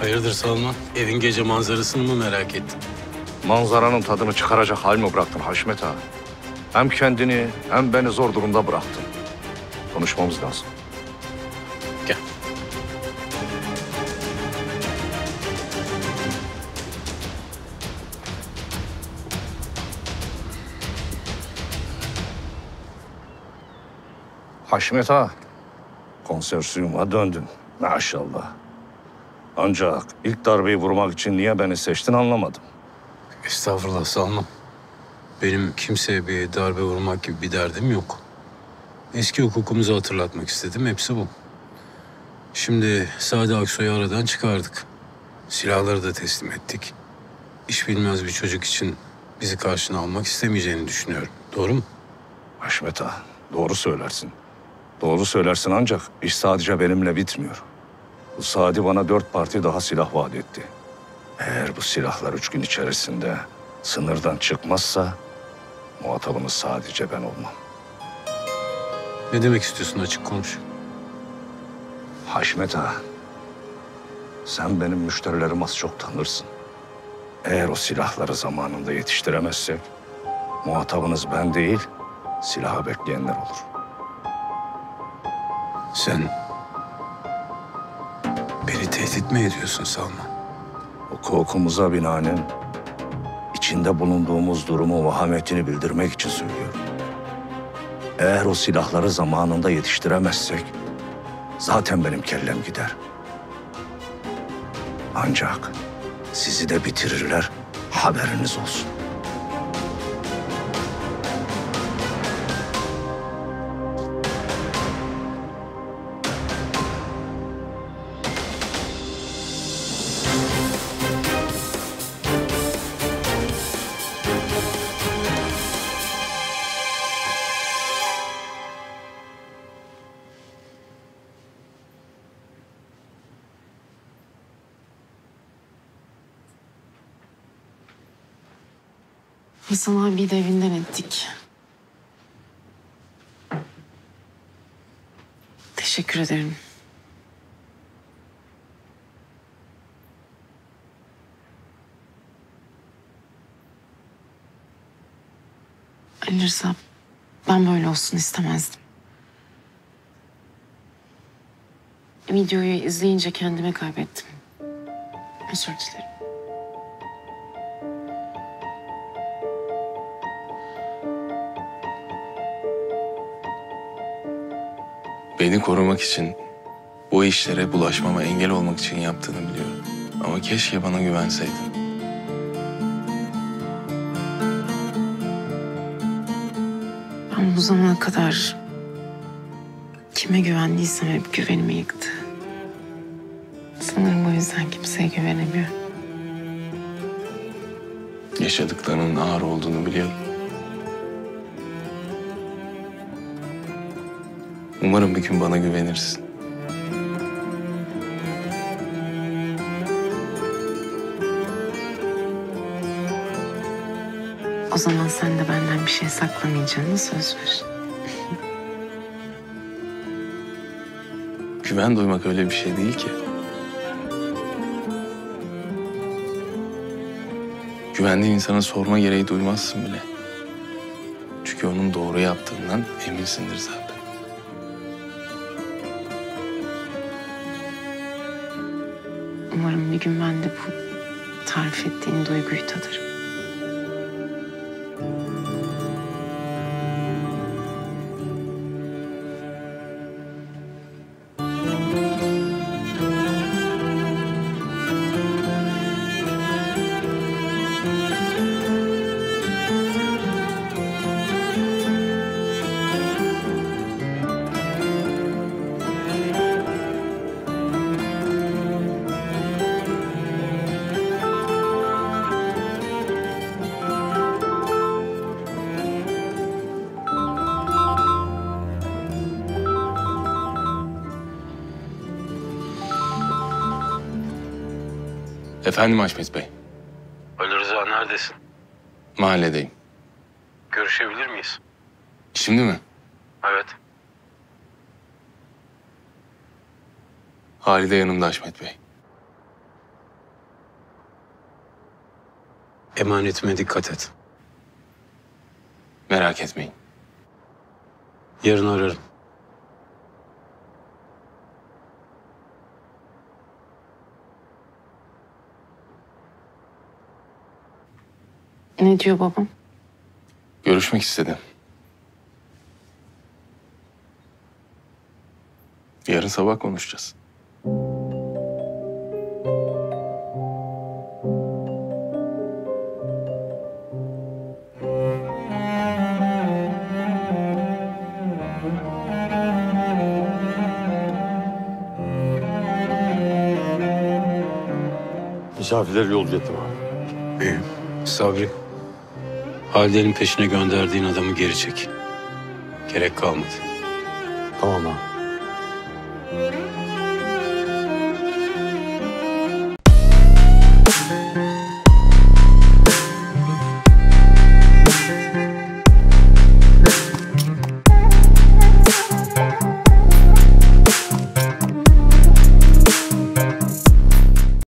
Hayırdır Salman? Evin gece manzarasını mı merak ettin? Manzaranın tadını çıkaracak hal mi bıraktın Haşmet ağa? Hem kendini hem beni zor durumda bıraktın. Konuşmamız lazım. Gel. Haşmet ağa, konsorsiyuma döndün. Maşallah. Ancak ilk darbeyi vurmak için niye beni seçtin anlamadım. Estağfurullah Salman. Benim kimseye bir darbe vurmak gibi bir derdim yok. Eski hukukumuzu hatırlatmak istedim. Hepsi bu. Şimdi Sadi Aksoy'u aradan çıkardık. Silahları da teslim ettik. İş bilmez bir çocuk için bizi karşına almak istemeyeceğini düşünüyorum. Doğru mu? Haşmet ağa, doğru söylersin. Doğru söylersin ancak iş sadece benimle bitmiyor. Bu Sadi bana 4 parti daha silah vaat etti. Eğer bu silahlar 3 gün içerisinde sınırdan çıkmazsa muhatabınız sadece ben olmam. Ne demek istiyorsun, açık konuş. Haşmet ağa, sen benim müşterilerimi az çok tanırsın. Eğer o silahları zamanında yetiştiremezsek muhatabınız ben değil, silahı bekleyenler olur. Sen beni tehdit mi ediyorsun Salman? Hukukumuza binaen içinde bulunduğumuz durumu vahametini bildirmek için söylüyorum. Eğer o silahları zamanında yetiştiremezsek zaten benim kellem gider. Ancak sizi de bitirirler, haberiniz olsun. Hasan abiyi de evinden ettik. Teşekkür ederim. Ali Rıza, ben böyle olsun istemezdim. Videoyu izleyince kendimi kaybettim. Özür dilerim. Beni korumak için, bu işlere bulaşmama engel olmak için yaptığını biliyorum. Ama keşke bana güvenseydin. Ben bu zamana kadar kime güvendiysem hep güvenimi yıktı. Sanırım o yüzden kimseye güvenemiyorum. Yaşadıklarının ağır olduğunu biliyorum. Umarım bir gün bana güvenirsin. O zaman sen de benden bir şey saklamayacağına söz ver. Güven duymak öyle bir şey değil ki. Güvendiğin insana sorma gereği duymazsın bile. Çünkü onun doğru yaptığından eminsindir zaten. Umarım bir gün ben de bu tarif ettiğin duyguyu tadarım. Efendim Haşmet Bey, Ali Rıza, neredesin? mahalledeyim. Görüşebilir miyiz? Şimdi mi? Evet. Halide yanımda Haşmet Bey. Emanetime dikkat et. Merak etmeyin. Yarın ararım. Ne diyor babam? Görüşmek istedi. Yarın sabah konuşacağız. Misafirleri yolcu ettim abi. İyi. Sabri, Halide'nin peşine gönderdiğin adamı geri çek. Gerek kalmadı. Tamam abi.